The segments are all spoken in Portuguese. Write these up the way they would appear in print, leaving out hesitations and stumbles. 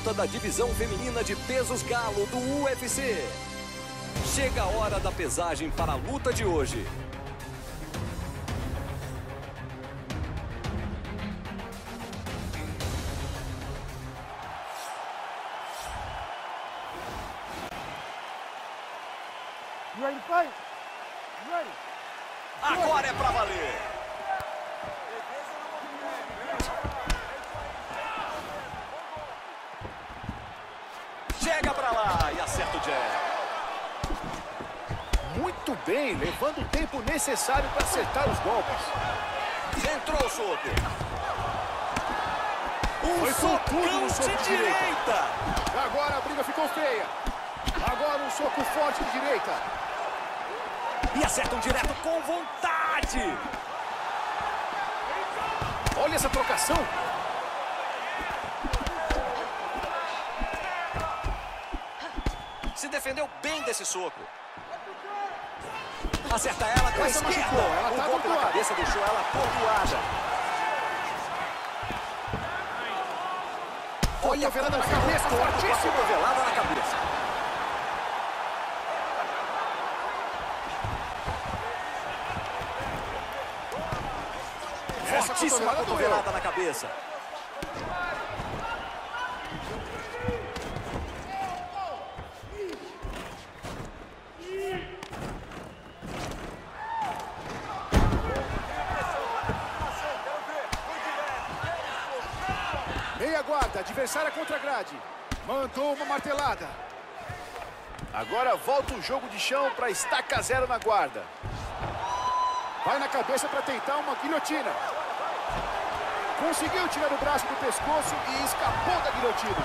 luta da divisão feminina de pesos galo do UFC. Chega a hora da pesagem para a luta de hoje. You ready to fight? You ready? Agora é pra valer. Chega pra lá e acerta o jab. Muito bem, levando o tempo necessário para acertar os golpes. Entrou o soco. Foi com tudo no soco de de direita. Agora a briga ficou feia. Agora um soco forte de direita. E acertam direto com vontade. Olha essa trocação. Se defendeu bem desse soco. Acerta ela com a Essa esquerda. machucou, ela tá O golpe na atordoada. cabeça deixou ela atordoada. Olha a cotovelada na cabeça, fortíssima. Cotovelada na cabeça. Fortíssima cotovelada na cabeça. Meia guarda, adversária contra a grade. Mandou uma martelada. Agora volta o jogo de chão para estaca zero na guarda. Vai na cabeça para tentar uma guilhotina. Conseguiu tirar o braço do pescoço e escapou da guilhotina.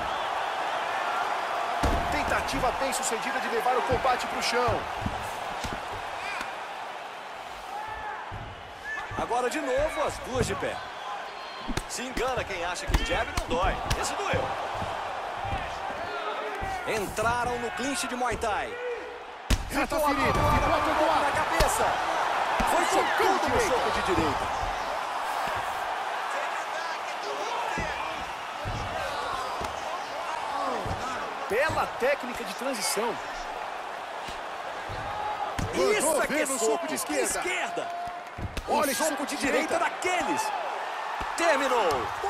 Tentativa bem sucedida de levar o combate para o chão. Agora de novo as duas de pé. Se engana quem acha que jab não dói. Esse doeu. Entraram no clinch de Muay Thai. Reta ferida, ficou atordoada. Na cabeça. Foi com tudo no soco de direita. Bela técnica de transição. Isso aqui é no soco soco de esquerda. Olha esse soco de direita daqueles. Terminou.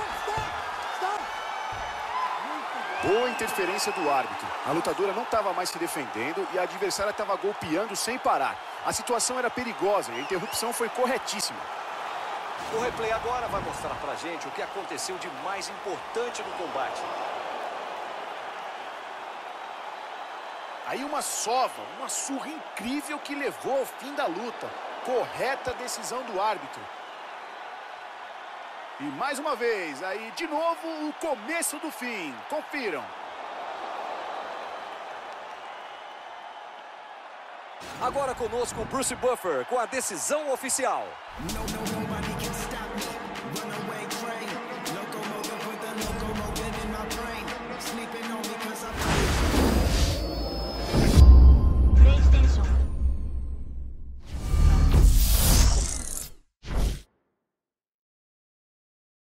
Boa interferência do árbitro. A lutadora não estava mais se defendendo e a adversária estava golpeando sem parar. A situação era perigosa e a interrupção foi corretíssima. O replay agora vai mostrar pra gente o que aconteceu de mais importante no combate. Aí uma sova, uma surra incrível que levou ao fim da luta. Correta decisão do árbitro. E mais uma vez, aí de novo o começo do fim. Confiram. Agora conosco o Bruce Buffer com a decisão oficial. No, nobody can stop